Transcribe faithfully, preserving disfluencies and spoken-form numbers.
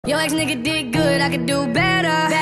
Your ex nigga did good, I could do better.